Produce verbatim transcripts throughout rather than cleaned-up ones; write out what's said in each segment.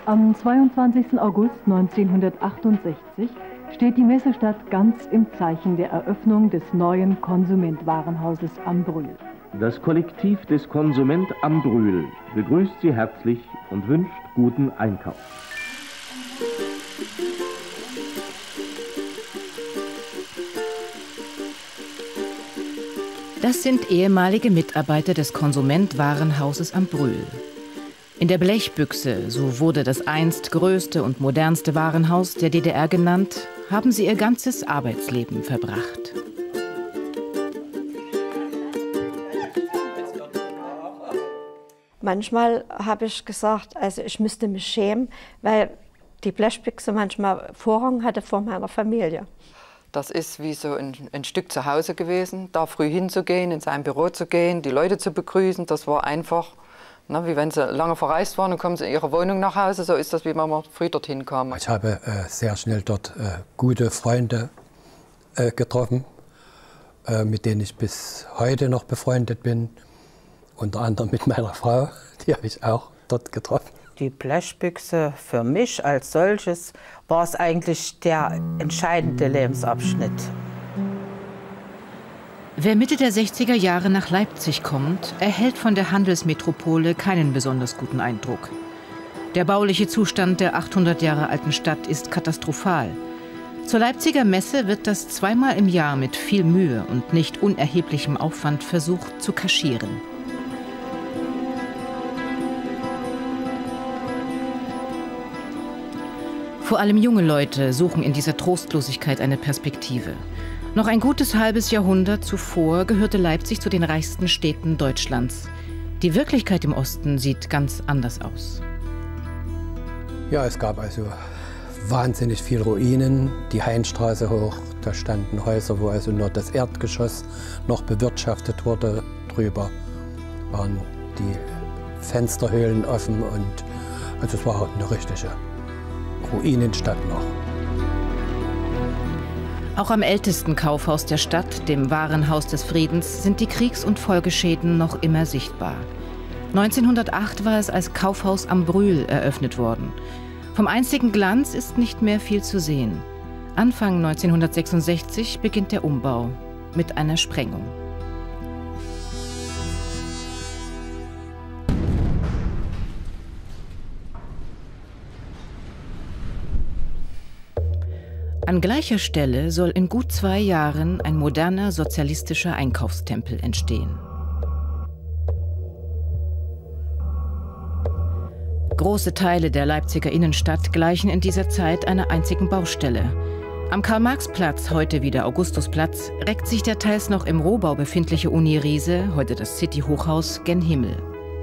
Am zweiundzwanzigsten August neunzehnhundertachtundsechzig steht die Messestadt ganz im Zeichen der Eröffnung des neuen Konsument-Warenhauses am Brühl. Das Kollektiv des Konsument am Brühl begrüßt Sie herzlich und wünscht guten Einkauf. Das sind ehemalige Mitarbeiter des Konsument-Warenhauses am Brühl. In der Blechbüchse, so wurde das einst größte und modernste Warenhaus der D D R genannt, haben sie ihr ganzes Arbeitsleben verbracht. Manchmal habe ich gesagt, also ich müsste mich schämen, weil die Blechbüchse manchmal Vorrang hatte vor meiner Familie. Das ist wie so ein, ein Stück zu Hause gewesen, da früh hinzugehen, in sein Büro zu gehen, die Leute zu begrüßen, das war einfach, na, wie wenn sie lange verreist waren und kommen sie in ihre Wohnung nach Hause, so ist das, wie wenn man früh dorthin kam. Ich habe äh, sehr schnell dort äh, gute Freunde äh, getroffen, äh, mit denen ich bis heute noch befreundet bin. Unter anderem mit meiner Frau, die habe ich auch dort getroffen. Die Blechbüchse für mich als solches war es eigentlich der entscheidende Lebensabschnitt. Wer Mitte der sechziger Jahre nach Leipzig kommt, erhält von der Handelsmetropole keinen besonders guten Eindruck. Der bauliche Zustand der achthundert Jahre alten Stadt ist katastrophal. Zur Leipziger Messe wird das zweimal im Jahr mit viel Mühe und nicht unerheblichem Aufwand versucht zu kaschieren. Vor allem junge Leute suchen in dieser Trostlosigkeit eine Perspektive. Noch ein gutes halbes Jahrhundert zuvor gehörte Leipzig zu den reichsten Städten Deutschlands. Die Wirklichkeit im Osten sieht ganz anders aus. Ja, es gab also wahnsinnig viele Ruinen, die Hainstraße hoch. Da standen Häuser, wo also nur das Erdgeschoss noch bewirtschaftet wurde. Drüber waren die Fensterhöhlen offen und also es war auch eine richtige Ruinenstadt noch. Auch am ältesten Kaufhaus der Stadt, dem Warenhaus des Friedens, sind die Kriegs- und Folgeschäden noch immer sichtbar. neunzehnhundertacht war es als Kaufhaus am Brühl eröffnet worden. Vom einstigen Glanz ist nicht mehr viel zu sehen. Anfang neunzehnhundertsechsundsechzig beginnt der Umbau mit einer Sprengung. An gleicher Stelle soll in gut zwei Jahren ein moderner sozialistischer Einkaufstempel entstehen. Große Teile der Leipziger Innenstadt gleichen in dieser Zeit einer einzigen Baustelle. Am Karl-Marx-Platz, heute wieder Augustusplatz, reckt sich der teils noch im Rohbau befindliche Uni-Riese, heute das City-Hochhaus, gen Himmel.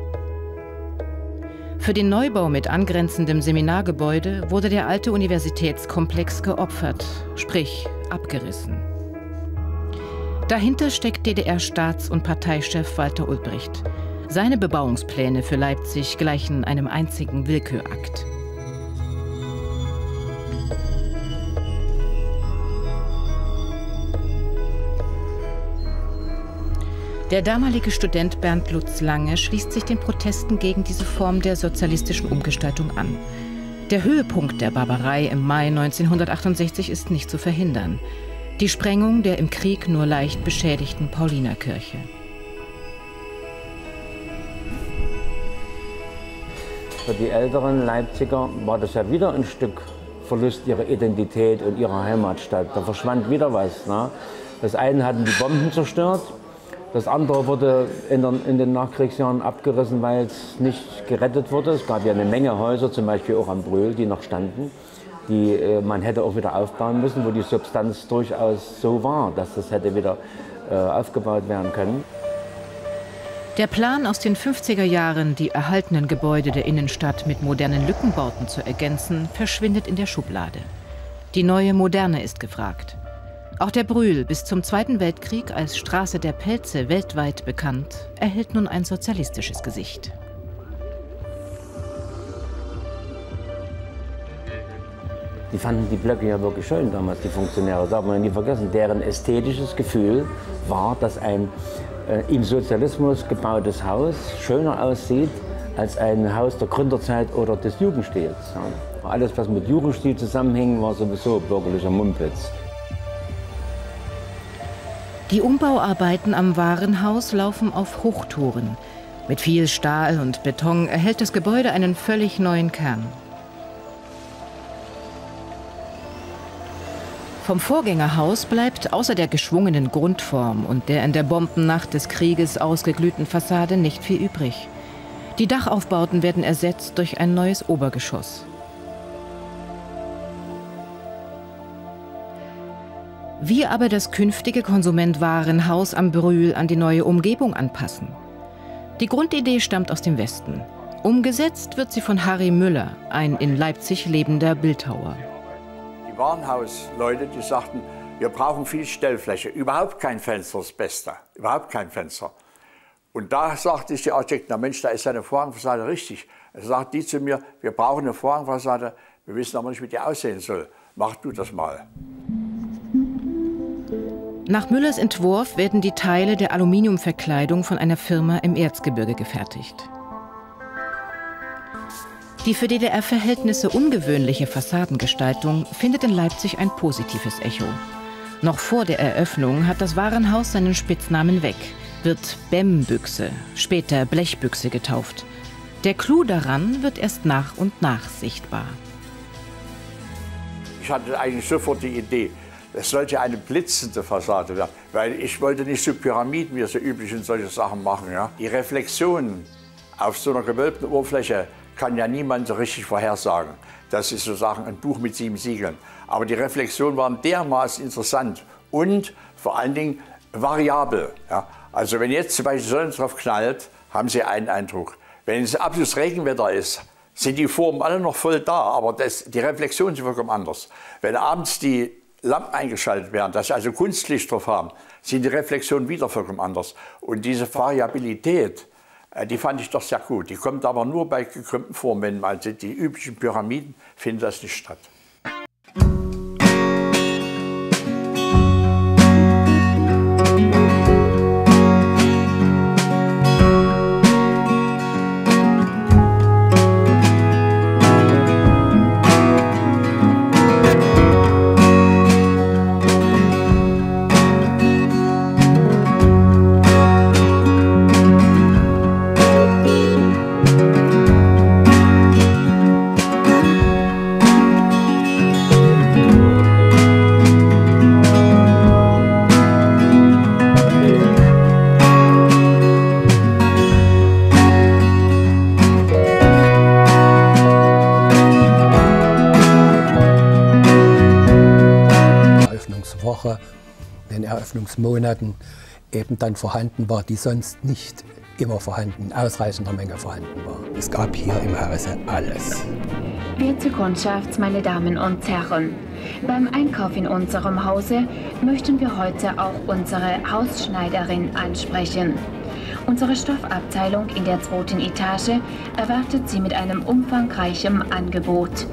Für den Neubau mit angrenzendem Seminargebäude wurde der alte Universitätskomplex geopfert, sprich abgerissen. Dahinter steckt D D R-Staats- und Parteichef Walter Ulbricht. Seine Bebauungspläne für Leipzig gleichen einem einzigen Willkürakt. Der damalige Student Bernd Lutz Lange schließt sich den Protesten gegen diese Form der sozialistischen Umgestaltung an. Der Höhepunkt der Barbarei im Mai neunzehnhundertachtundsechzig ist nicht zu verhindern. Die Sprengung der im Krieg nur leicht beschädigten Paulinerkirche. Für die älteren Leipziger war das ja wieder ein Stück Verlust ihrer Identität und ihrer Heimatstadt. Da verschwand wieder was. Ne? Das eine hatten die Bomben zerstört. Das andere wurde in, der, in den Nachkriegsjahren abgerissen, weil es nicht gerettet wurde. Es gab ja eine Menge Häuser, zum Beispiel auch am Brühl, die noch standen, die äh, man hätte auch wieder aufbauen müssen, wo die Substanz durchaus so war, dass das hätte wieder äh, aufgebaut werden können. Der Plan aus den fünfziger Jahren, die erhaltenen Gebäude der Innenstadt mit modernen Lückenbauten zu ergänzen, verschwindet in der Schublade. Die neue Moderne ist gefragt. Auch der Brühl, bis zum Zweiten Weltkrieg als Straße der Pelze weltweit bekannt, erhält nun ein sozialistisches Gesicht. Die fanden die Blöcke ja wirklich schön damals, die Funktionäre, das darf man nie vergessen. Deren ästhetisches Gefühl war, dass ein äh, im Sozialismus gebautes Haus schöner aussieht als ein Haus der Gründerzeit oder des Jugendstils. Ja. Alles, was mit Jugendstil zusammenhing, war sowieso bürgerlicher Mumpitz. Die Umbauarbeiten am Warenhaus laufen auf Hochtouren. Mit viel Stahl und Beton erhält das Gebäude einen völlig neuen Kern. Vom Vorgängerhaus bleibt außer der geschwungenen Grundform und der in der Bombennacht des Krieges ausgeglühten Fassade nicht viel übrig. Die Dachaufbauten werden ersetzt durch ein neues Obergeschoss. Wie aber das künftige Konsument-Warenhaus am Brühl an die neue Umgebung anpassen? Die Grundidee stammt aus dem Westen. Umgesetzt wird sie von Harry Müller, ein in Leipzig lebender Bildhauer. Die Warenhausleute, die sagten, wir brauchen viel Stellfläche, überhaupt kein Fenster, das Beste, überhaupt kein Fenster. Und da sagte ich der Architekt, na Mensch, da ist eine Vorhangfassade richtig. Er sagt die zu mir, wir brauchen eine Vorhangfassade, wir wissen aber nicht, wie die aussehen soll. Mach du das mal. Nach Müllers Entwurf werden die Teile der Aluminiumverkleidung von einer Firma im Erzgebirge gefertigt. Die für D D R-Verhältnisse ungewöhnliche Fassadengestaltung findet in Leipzig ein positives Echo. Noch vor der Eröffnung hat das Warenhaus seinen Spitznamen weg, wird B E M-Büchse, später Blechbüchse getauft. Der Clou daran wird erst nach und nach sichtbar. Ich hatte eigentlich sofort die Idee, es sollte eine blitzende Fassade werden, weil ich wollte nicht so Pyramiden, wie so üblich in solche Sachen machen. Ja. Die Reflexion auf so einer gewölbten Oberfläche kann ja niemand so richtig vorhersagen. Das ist sozusagen ein Buch mit sieben Siegeln. Aber die Reflexionen waren dermaßen interessant und vor allen Dingen variabel. Ja. Also wenn jetzt zum Beispiel die Sonne drauf knallt, haben Sie einen Eindruck. Wenn es absolutes Regenwetter ist, sind die Formen alle noch voll da, aber das, die Reflexionen sind vollkommen anders. Wenn abends die Lampen eingeschaltet werden, dass sie also Kunstlicht drauf haben, sind die Reflexionen wieder vollkommen anders. Und diese Variabilität, die fand ich doch sehr gut. Die kommt aber nur bei gekrümmten Formen, wenn also die üblichen Pyramiden finden das nicht statt. Woche, in den Eröffnungsmonaten eben dann vorhanden war, die sonst nicht immer vorhanden, in ausreichender Menge vorhanden war. Es gab hier im Hause alles. Werte Kundschaft, meine Damen und Herren, beim Einkauf in unserem Hause möchten wir heute auch unsere Hausschneiderin ansprechen. Unsere Stoffabteilung in der zweiten Etage erwartet Sie mit einem umfangreichen Angebot.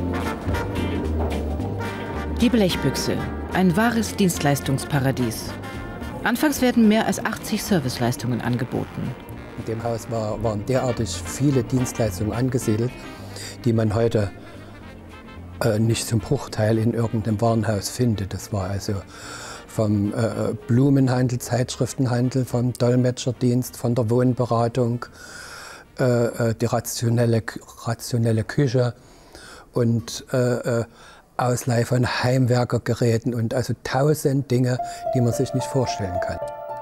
Die Blechbüchse, ein wahres Dienstleistungsparadies. Anfangs werden mehr als achtzig Serviceleistungen angeboten. In dem Haus war, waren derartig viele Dienstleistungen angesiedelt, die man heute äh, nicht zum Bruchteil in irgendeinem Warenhaus findet. Das war also vom äh, Blumenhandel, Zeitschriftenhandel, vom Dolmetscherdienst, von der Wohnberatung, äh, die rationelle, rationelle Küche und äh, Ausleih von Heimwerkergeräten und also tausend Dinge, die man sich nicht vorstellen kann.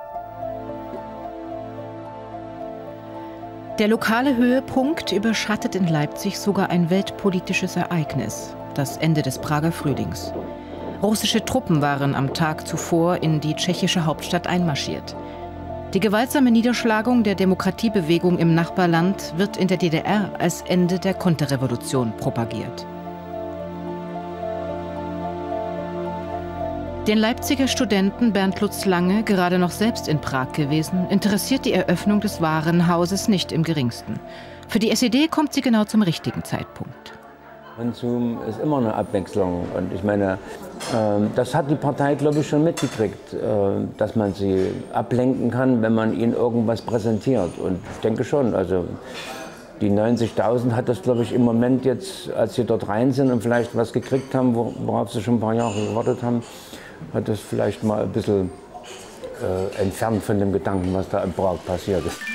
Der lokale Höhepunkt überschattet in Leipzig sogar ein weltpolitisches Ereignis, das Ende des Prager Frühlings. Russische Truppen waren am Tag zuvor in die tschechische Hauptstadt einmarschiert. Die gewaltsame Niederschlagung der Demokratiebewegung im Nachbarland wird in der D D R als Ende der Konterrevolution propagiert. Den Leipziger Studenten Bernd Lutz Lange, gerade noch selbst in Prag gewesen, interessiert die Eröffnung des Warenhauses nicht im geringsten. Für die S E D kommt sie genau zum richtigen Zeitpunkt. Konsum ist immer eine Abwechslung. Und ich meine, äh, das hat die Partei, glaube ich, schon mitgekriegt, äh, dass man sie ablenken kann, wenn man ihnen irgendwas präsentiert. Und ich denke schon, also Die neunzigtausend hat das, glaube ich, im Moment jetzt, als sie dort rein sind und vielleicht was gekriegt haben, worauf sie schon ein paar Jahre gewartet haben, hat das vielleicht mal ein bisschen äh, entfernt von dem Gedanken, was da in Prag passiert ist.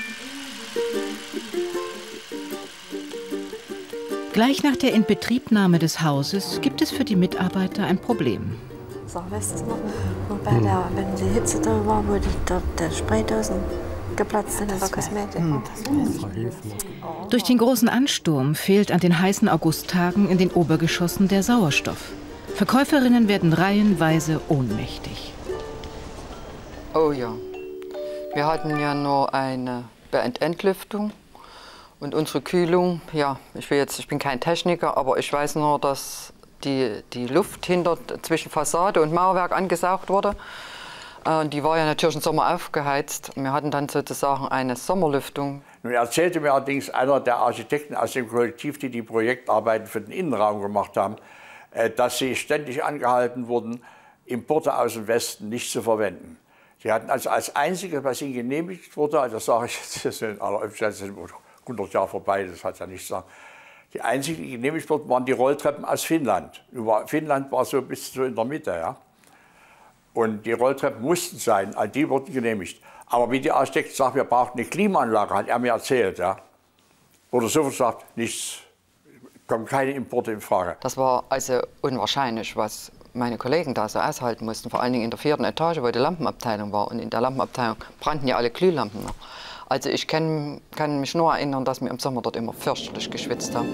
Gleich nach der Inbetriebnahme des Hauses gibt es für die Mitarbeiter ein Problem. So, weißt du noch, wo bei der, wenn die Hitze da war, wo die, der, der Spraydosen geplatzt sind in der Kosmetik. Durch den großen Ansturm fehlt an den heißen Augusttagen in den Obergeschossen der Sauerstoff. Verkäuferinnen werden reihenweise ohnmächtig. Oh ja, wir hatten ja nur eine Entlüftung und unsere Kühlung. Ja, ich, will jetzt, ich bin kein Techniker, aber ich weiß nur, dass die, die Luft hinter, zwischen Fassade und Mauerwerk angesaugt wurde. Und die war ja natürlich im Sommer aufgeheizt. Wir hatten dann sozusagen eine Sommerlüftung. Nun erzählte mir allerdings einer der Architekten aus dem Kollektiv, die die Projektarbeiten für den Innenraum gemacht haben, dass sie ständig angehalten wurden, Importe aus dem Westen nicht zu verwenden. Sie hatten also als Einziges, was ihnen genehmigt wurde, also das sage ich jetzt, das sind in aller Öffentlichkeit, sind hundert Jahre vorbei, das hat ja nichts zu sagen. Die einzigen, die genehmigt wurden, waren die Rolltreppen aus Finnland. Finnland war so bis so in der Mitte, ja. Und die Rolltreppen mussten sein, all die wurden genehmigt. Aber wie die Architekt sagt, wir brauchen eine Klimaanlage, hat er mir erzählt, ja. Oder sofort sagt, nichts, kommen keine Importe in Frage. Das war also unwahrscheinlich, was meine Kollegen da so aushalten mussten, vor allen Dingen in der vierten Etage, wo die Lampenabteilung war. Und in der Lampenabteilung brannten ja alle Glühlampen noch. Also ich kann, kann mich nur erinnern, dass wir im Sommer dort immer fürchterlich geschwitzt haben.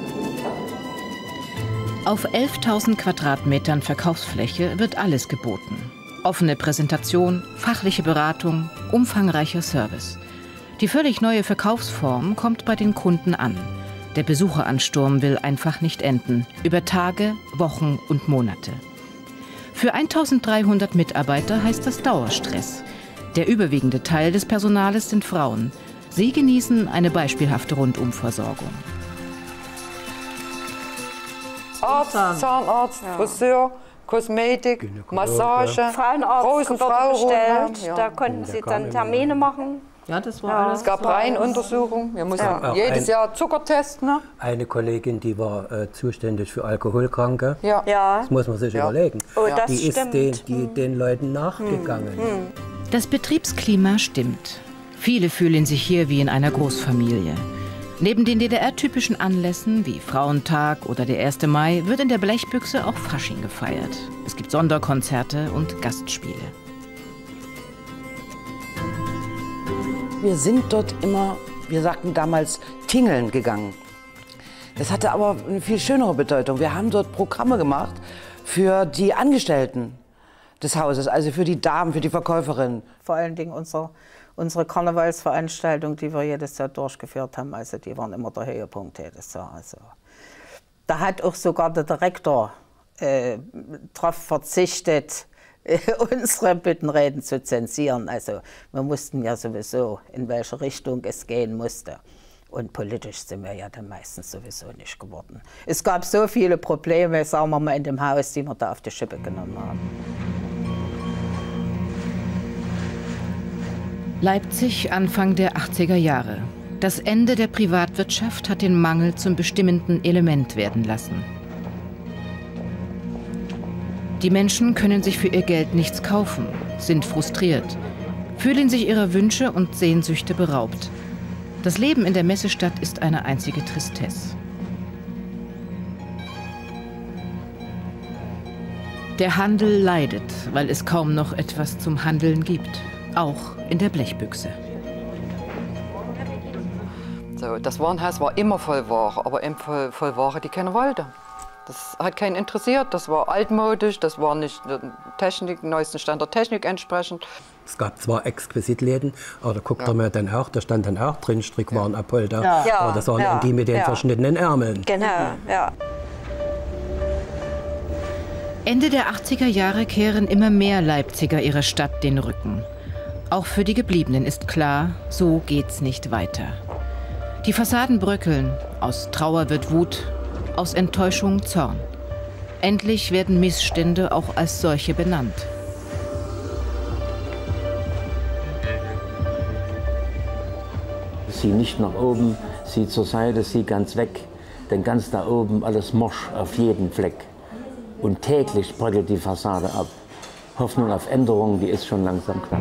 Auf elftausend Quadratmetern Verkaufsfläche wird alles geboten. Offene Präsentation, fachliche Beratung, umfangreicher Service. Die völlig neue Verkaufsform kommt bei den Kunden an. Der Besucheransturm will einfach nicht enden. Über Tage, Wochen und Monate. Für eintausenddreihundert Mitarbeiter heißt das Dauerstress. Der überwiegende Teil des Personales sind Frauen. Sie genießen eine beispielhafte Rundumversorgung. Arzt, Zahnarzt, ja. Friseur, Kosmetik, Massage, Frauenarzt bestellt. Ja. Da konnten sie dann Termine machen. Ja, das war ja. alles. Es gab Reihenuntersuchungen. Wir mussten ja. jedes ein, Jahr Zucker testen. Ne? Eine Kollegin, die war äh, zuständig für Alkoholkranke. Ja. Ja. Das muss man sich ja. überlegen. Oh, das die stimmt. ist den, die, den Leuten nachgegangen. Hm. Hm. Das Betriebsklima stimmt. Viele fühlen sich hier wie in einer Großfamilie. Neben den D D R-typischen Anlässen wie Frauentag oder der erste Mai wird in der Blechbüchse auch Fasching gefeiert. Es gibt Sonderkonzerte und Gastspiele. Wir sind dort immer, wir sagten damals, tingeln gegangen. Das hatte aber eine viel schönere Bedeutung. Wir haben dort Programme gemacht für die Angestellten des Hauses, also für die Damen, für die Verkäuferinnen. Vor allen Dingen unsere, unsere Karnevalsveranstaltung, die wir jedes Jahr durchgeführt haben, also die waren immer der Höhepunkt jedes Jahr. Also, da hat auch sogar der Direktor äh, darauf verzichtet, unsere Büttenreden zu zensieren. Also wir mussten ja sowieso, in welche Richtung es gehen musste. Und politisch sind wir ja dann meistens sowieso nicht geworden. Es gab so viele Probleme, sagen wir mal, in dem Haus, die wir da auf die Schippe genommen haben. Leipzig, Anfang der achtziger Jahre. Das Ende der Privatwirtschaft hat den Mangel zum bestimmenden Element werden lassen. Die Menschen können sich für ihr Geld nichts kaufen, sind frustriert, fühlen sich ihrer Wünsche und Sehnsüchte beraubt. Das Leben in der Messestadt ist eine einzige Tristesse. Der Handel leidet, weil es kaum noch etwas zum Handeln gibt, auch in der Blechbüchse. So, das Warenhaus war immer voll Ware, aber eben voll, voll Ware, die keiner wollte. Das hat keinen interessiert, das war altmodisch, das war nicht der Technik, neuesten Stand der Technik entsprechend. Es gab zwar Exquisitläden, aber da guckt ja. man dann auch, da stand dann auch drin Strickwaren ja. Apolda, ja. aber das waren ja. die mit den ja. verschnittenen Ärmeln. Genau, ja. Ende der achtziger Jahre kehren immer mehr Leipziger ihrer Stadt den Rücken. Auch für die Gebliebenen ist klar, so geht's nicht weiter. Die Fassaden bröckeln, aus Trauer wird Wut, aus Enttäuschung Zorn. Endlich werden Missstände auch als solche benannt. Sieh nicht nach oben, sieh zur Seite, sieh ganz weg. Denn ganz da oben alles morsch auf jeden Fleck. Und täglich bröckelt die Fassade ab. Hoffnung auf Änderung, die ist schon langsam knapp.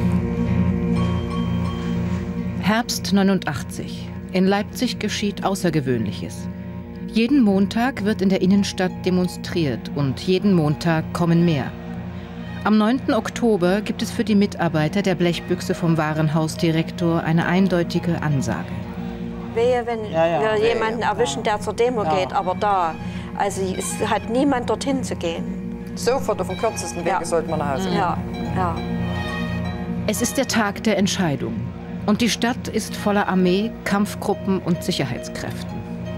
Herbst neunundachtzig. In Leipzig geschieht Außergewöhnliches. Jeden Montag wird in der Innenstadt demonstriert und jeden Montag kommen mehr. Am neunten Oktober gibt es für die Mitarbeiter der Blechbüchse vom Warenhausdirektor eine eindeutige Ansage. Wehe, wenn ja, ja, wir wehe, jemanden erwischen, der zur Demo ja. geht, aber da, also es hat niemand dorthin zu gehen. Sofort auf dem kürzesten Wege ja. sollte man nach Hause gehen. Ja, ja. Es ist der Tag der Entscheidung. Und die Stadt ist voller Armee, Kampfgruppen und Sicherheitskräften.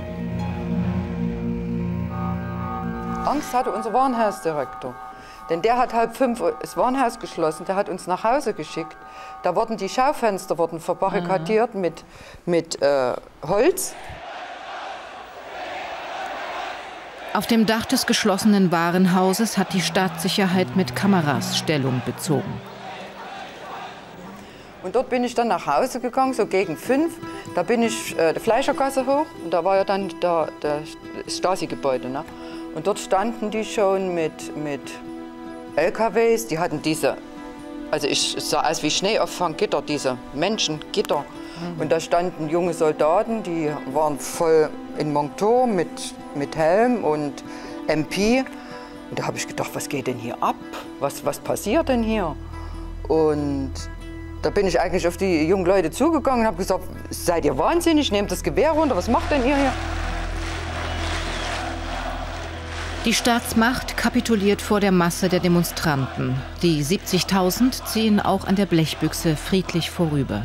Angst hatte unser Warenhausdirektor. Denn der hat halb fünf das Warenhaus geschlossen, der hat uns nach Hause geschickt. Da wurden die Schaufenster wurden verbarrikadiert mhm. mit, mit äh, Holz. Auf dem Dach des geschlossenen Warenhauses hat die Staatssicherheit mit Kameras Stellung bezogen. Und dort bin ich dann nach Hause gegangen, so gegen fünf. Da bin ich äh, die Fleischergasse hoch und da war ja dann der, der Stasi-Gebäude. Ne? Und dort standen die schon mit, mit L K Ws, die hatten diese, also ich sah aus wie Schneeauffanggitter, diese Menschengitter. Mhm. Und da standen junge Soldaten, die waren voll in Montur mit, mit Helm und M P. Und da habe ich gedacht, was geht denn hier ab? Was, was passiert denn hier? Und da bin ich eigentlich auf die jungen Leute zugegangen und habe gesagt, seid ihr wahnsinnig, nehmt das Gewehr runter, was macht denn ihr hier? Die Staatsmacht kapituliert vor der Masse der Demonstranten. Die siebzigtausend ziehen auch an der Blechbüchse friedlich vorüber.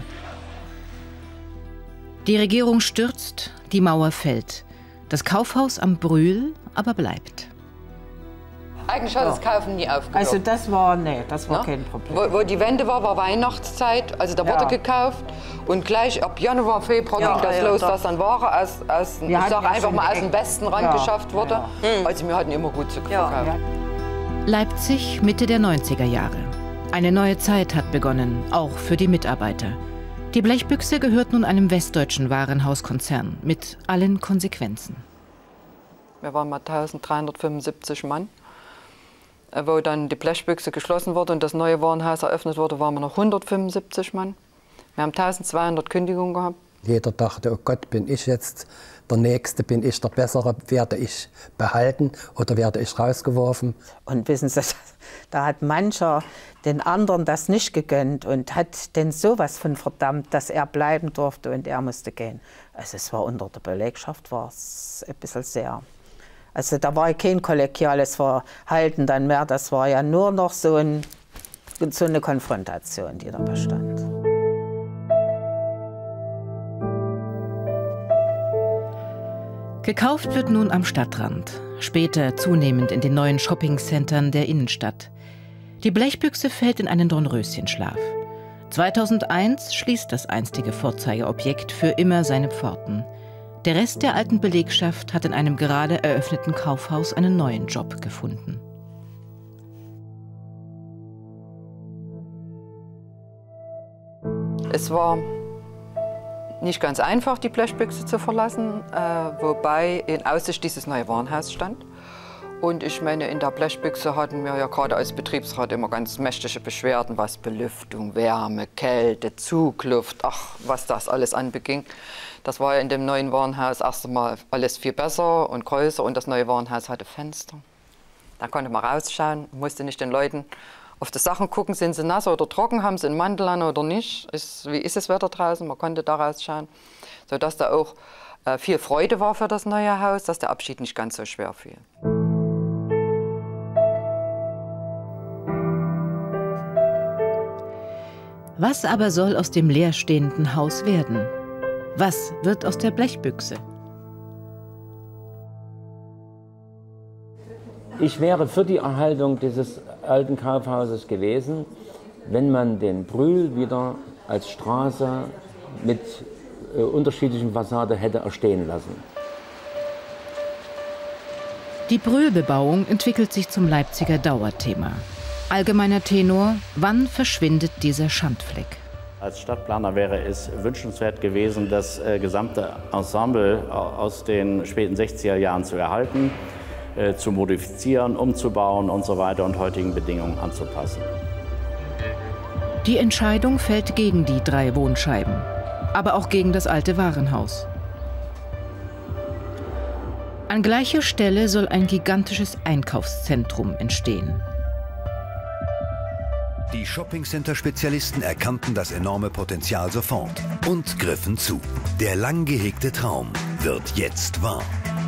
Die Regierung stürzt, die Mauer fällt. Das Kaufhaus am Brühl aber bleibt. Eigentlich hat das Kaufen nie aufgehört. Also das war, nee, das war Na? kein Problem. Wo, wo die Wende war, war Weihnachtszeit, also da Ja. wurde gekauft. Und gleich ab Januar, Februar Ja, ging das ja, los, doch. dass dann Ware aus, aus Wir ich hatten sag ja einfach schon mal aus die dem Westen Ja, rangeschafft wurde. ja. Also wir hatten immer gut zu Ja. verkaufen. Leipzig, Mitte der neunziger Jahre. Eine neue Zeit hat begonnen, auch für die Mitarbeiter. Die Blechbüchse gehört nun einem westdeutschen Warenhauskonzern mit allen Konsequenzen. Wir waren mal eintausenddreihundertfünfundsiebzig Mann. Wo dann die Blechbüchse geschlossen wurde und das neue Warenhaus eröffnet wurde, waren wir noch hundertfünfundsiebzig Mann. Wir haben eintausendzweihundert Kündigungen gehabt. Jeder dachte, oh Gott, bin ich jetzt der Nächste, bin ich der Bessere, werde ich behalten oder werde ich rausgeworfen? Und wissen Sie, da hat mancher den anderen das nicht gegönnt und hat denn sowas von verdammt, dass er bleiben durfte und er musste gehen. Also es war unter der Belegschaft war es ein bisschen sehr. Also da war kein kollegiales Verhalten dann mehr, das war ja nur noch so, ein, so eine Konfrontation, die da bestand. Gekauft wird nun am Stadtrand, später zunehmend in den neuen Shoppingcentern der Innenstadt. Die Blechbüchse fällt in einen Dornröschenschlaf. zweitausendeins schließt das einstige Vorzeigeobjekt für immer seine Pforten. Der Rest der alten Belegschaft hat in einem gerade eröffneten Kaufhaus einen neuen Job gefunden. Es war nicht ganz einfach, die Blechbüchse zu verlassen, äh, wobei in Aussicht dieses neue Warenhaus stand. Und ich meine, in der Blechbüchse hatten wir ja gerade als Betriebsrat immer ganz mächtige Beschwerden, was Belüftung, Wärme, Kälte, Zugluft, ach, was das alles anbeging. Das war ja in dem neuen Warenhaus erst einmal alles viel besser und größer und das neue Warenhaus hatte Fenster. Da konnte man rausschauen, musste nicht den Leuten auf die Sachen gucken, sind sie nass oder trocken, haben sie einen Mantel an oder nicht, ist, wie ist das Wetter draußen, man konnte da rausschauen. Sodass da auch äh, viel Freude war für das neue Haus, dass der Abschied nicht ganz so schwer fiel. Was aber soll aus dem leerstehenden Haus werden? Was wird aus der Blechbüchse? Ich wäre für die Erhaltung dieses alten Kaufhauses gewesen, wenn man den Brühl wieder als Straße mit äh, unterschiedlichen Fassaden hätte erstehen lassen. Die Brühlbebauung entwickelt sich zum Leipziger Dauerthema. Allgemeiner Tenor: Wann verschwindet dieser Schandfleck? Als Stadtplaner wäre es wünschenswert gewesen, das äh, gesamte Ensemble aus den späten sechziger Jahren zu erhalten, äh, zu modifizieren, umzubauen und so weiter und heutigen Bedingungen anzupassen. Die Entscheidung fällt gegen die drei Wohnscheiben, aber auch gegen das alte Warenhaus. An gleicher Stelle soll ein gigantisches Einkaufszentrum entstehen. Die Shoppingcenter-Spezialisten erkannten das enorme Potenzial sofort und griffen zu. Der lang gehegte Traum wird jetzt wahr.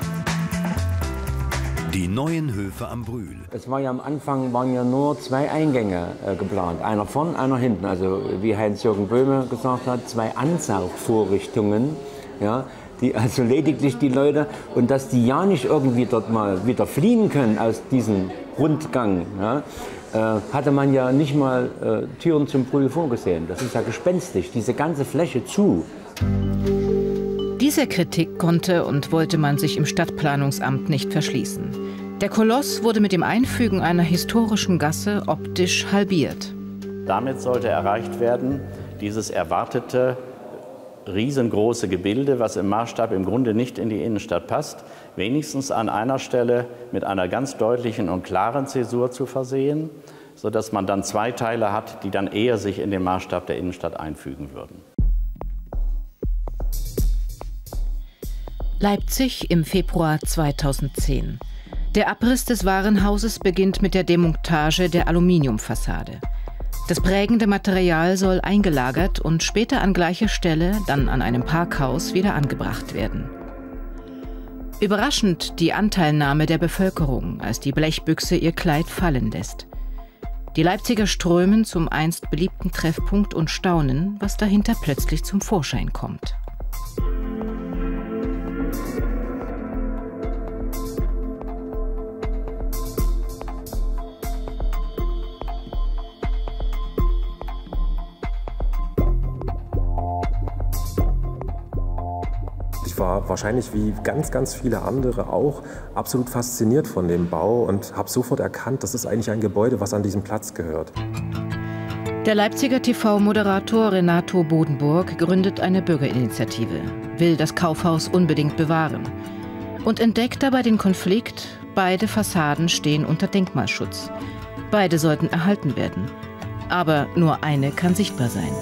Die neuen Höfe am Brühl. Es war ja am Anfang waren ja nur zwei Eingänge äh, geplant. Einer vorn, einer hinten. Also wie Heinz-Jürgen Böhme gesagt hat, zwei Ansaugvorrichtungen. Ja, die also lediglich die Leute, und dass die ja nicht irgendwie dort mal wieder fliehen können aus diesem Rundgang, ja, äh, hatte man ja nicht mal äh, Türen zum Brühl vorgesehen. Das ist ja gespenstisch, diese ganze Fläche zu. Dieser Kritik konnte und wollte man sich im Stadtplanungsamt nicht verschließen. Der Koloss wurde mit dem Einfügen einer historischen Gasse optisch halbiert. Damit sollte erreicht werden, dieses erwartete riesengroße Gebilde, was im Maßstab im Grunde nicht in die Innenstadt passt, wenigstens an einer Stelle mit einer ganz deutlichen und klaren Zäsur zu versehen, sodass man dann zwei Teile hat, die dann eher sich in den Maßstab der Innenstadt einfügen würden. Leipzig im Februar zweitausendzehn. Der Abriss des Warenhauses beginnt mit der Demontage der Aluminiumfassade. Das prägende Material soll eingelagert und später an gleicher Stelle, dann an einem Parkhaus, wieder angebracht werden. Überraschend die Anteilnahme der Bevölkerung, als die Blechbüchse ihr Kleid fallen lässt. Die Leipziger strömen zum einst beliebten Treffpunkt und staunen, was dahinter plötzlich zum Vorschein kommt. Ich war wahrscheinlich wie ganz, ganz viele andere auch absolut fasziniert von dem Bau und habe sofort erkannt, das ist eigentlich ein Gebäude, was an diesen Platz gehört. Der Leipziger T V-Moderator Renato Bodenburg gründet eine Bürgerinitiative, will das Kaufhaus unbedingt bewahren und entdeckt dabei den Konflikt, beide Fassaden stehen unter Denkmalschutz. Beide sollten erhalten werden, aber nur eine kann sichtbar sein.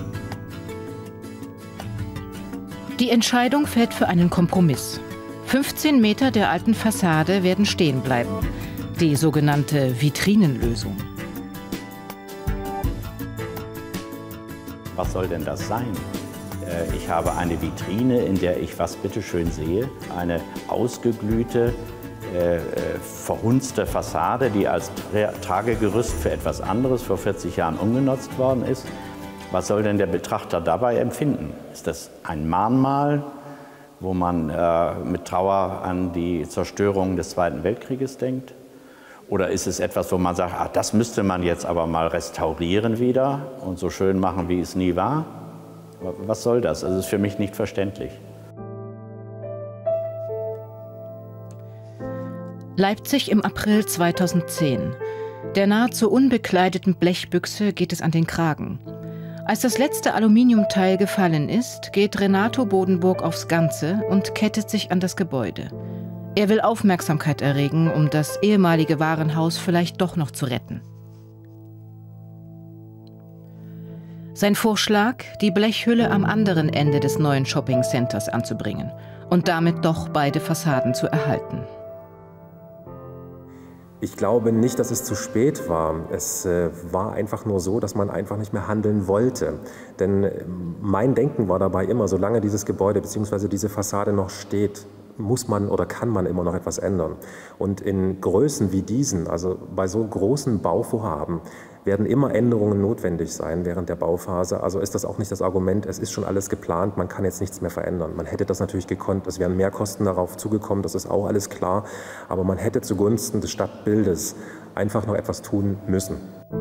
Die Entscheidung fällt für einen Kompromiss. fünfzehn Meter der alten Fassade werden stehen bleiben. Die sogenannte Vitrinenlösung. Was soll denn das sein? Ich habe eine Vitrine, in der ich was bitteschön sehe. Eine ausgeglühte, äh, verhunzte Fassade, die als Tragegerüst für etwas anderes vor vierzig Jahren umgenutzt worden ist. Was soll denn der Betrachter dabei empfinden? Ist das ein Mahnmal, wo man äh, mit Trauer an die Zerstörung des Zweiten Weltkrieges denkt? Oder ist es etwas, wo man sagt, ach, das müsste man jetzt aber mal restaurieren wieder und so schön machen, wie es nie war? Was soll das? Das ist für mich nicht verständlich. Leipzig im April zweitausendzehn. Der nahezu unbekleideten Blechbüchse geht es an den Kragen. Als das letzte Aluminiumteil gefallen ist, geht Renato Bodenburg aufs Ganze und kettet sich an das Gebäude. Er will Aufmerksamkeit erregen, um das ehemalige Warenhaus vielleicht doch noch zu retten. Sein Vorschlag, die Blechhülle am anderen Ende des neuen Shopping-Centers anzubringen und damit doch beide Fassaden zu erhalten. Ich glaube nicht, dass es zu spät war. Es äh, war einfach nur so, dass man einfach nicht mehr handeln wollte. Denn äh, mein Denken war dabei immer, solange dieses Gebäude bzw. diese Fassade noch steht, muss man oder kann man immer noch etwas ändern. Und in Größen wie diesen, also bei so großen Bauvorhaben, werden immer Änderungen notwendig sein während der Bauphase. Also ist das auch nicht das Argument, es ist schon alles geplant, man kann jetzt nichts mehr verändern. Man hätte das natürlich gekonnt, es wären Mehrkosten darauf zugekommen, das ist auch alles klar. Aber man hätte zugunsten des Stadtbildes einfach noch etwas tun müssen.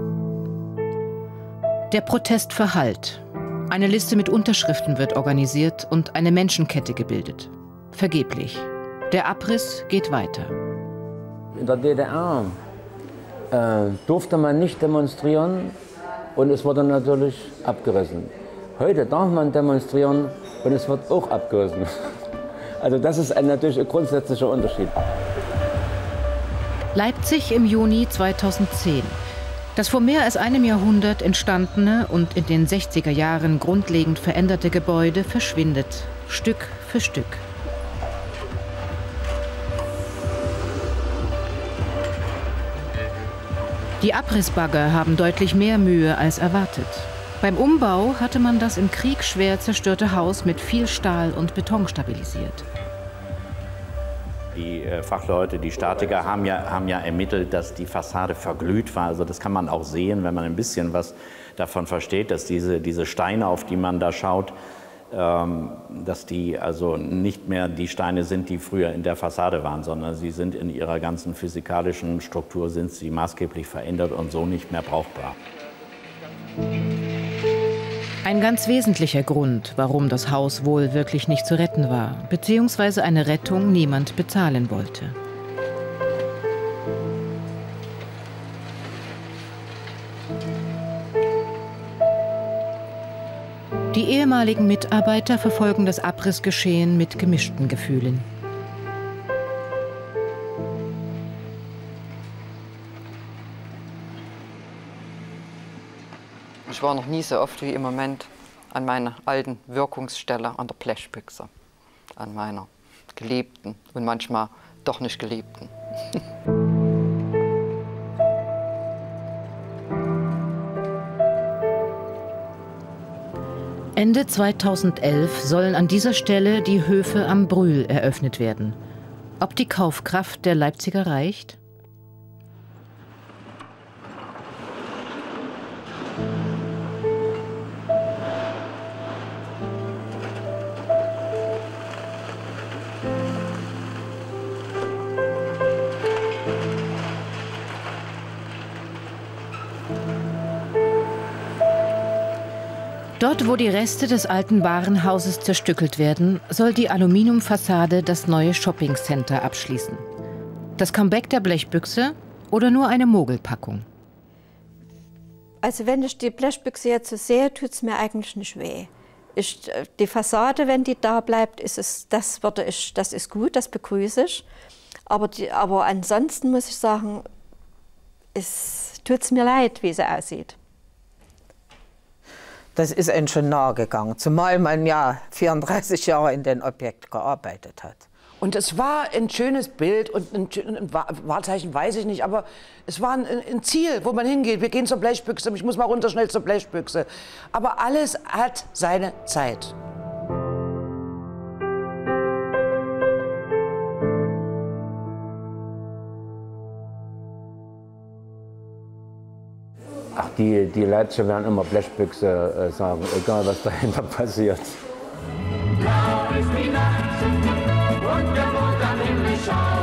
Der Protest verhallt. Eine Liste mit Unterschriften wird organisiert und eine Menschenkette gebildet. Vergeblich. Der Abriss geht weiter. In der D D R äh, durfte man nicht demonstrieren, und es wurde natürlich abgerissen. Heute darf man demonstrieren und es wird auch abgerissen. Also das ist ein, natürlich ein grundsätzlicher Unterschied. Leipzig im Juni zweitausendzehn. Das vor mehr als einem Jahrhundert entstandene und in den sechziger Jahren grundlegend veränderte Gebäude verschwindet, Stück für Stück. Die Abrissbagger haben deutlich mehr Mühe als erwartet. Beim Umbau hatte man das im Krieg schwer zerstörte Haus mit viel Stahl und Beton stabilisiert. Die äh, Fachleute, die Statiker haben ja, haben ja ermittelt, dass die Fassade verglüht war. Also das kann man auch sehen, wenn man ein bisschen was davon versteht, dass diese, diese Steine, auf die man da schaut, ähm, dass die also nicht mehr die Steine sind, die früher in der Fassade waren, sondern sie sind in ihrer ganzen physikalischen Struktur sind sie maßgeblich verändert und so nicht mehr brauchbar. Ein ganz wesentlicher Grund, warum das Haus wohl wirklich nicht zu retten war, beziehungsweise eine Rettung niemand bezahlen wollte. Die ehemaligen Mitarbeiter verfolgen das Abrissgeschehen mit gemischten Gefühlen. Ich war noch nie so oft wie im Moment an meiner alten Wirkungsstelle, an der Blechbüchse, an meiner Geliebten und manchmal doch nicht Geliebten. Ende zweitausendelf sollen an dieser Stelle die Höfe am Brühl eröffnet werden. Ob die Kaufkraft der Leipziger reicht? Dort, wo die Reste des alten Warenhauses zerstückelt werden, soll die Aluminiumfassade das neue Shoppingcenter abschließen. Das Comeback der Blechbüchse oder nur eine Mogelpackung? Also wenn ich die Blechbüchse jetzt so sehe, tut es mir eigentlich nicht weh. Ich, die Fassade, wenn die da bleibt, ist es, das, würde ich, das ist gut, das begrüße ich. Aber, die, aber ansonsten muss ich sagen, es tut mir leid, wie sie aussieht. Das ist einem schon nahe gegangen, zumal man ja vierunddreißig Jahre in dem Objekt gearbeitet hat. Und es war ein schönes Bild und ein, ein Wahrzeichen weiß ich nicht, aber es war ein, ein Ziel, wo man hingeht. Wir gehen zur Blechbüchse, ich muss mal runter schnell zur Blechbüchse. Aber alles hat seine Zeit. Ach, die, die Leipziger werden immer Blechbüchse äh, sagen, egal was dahinter passiert. Blau ist die Nacht und der Mond am Himmel schaut.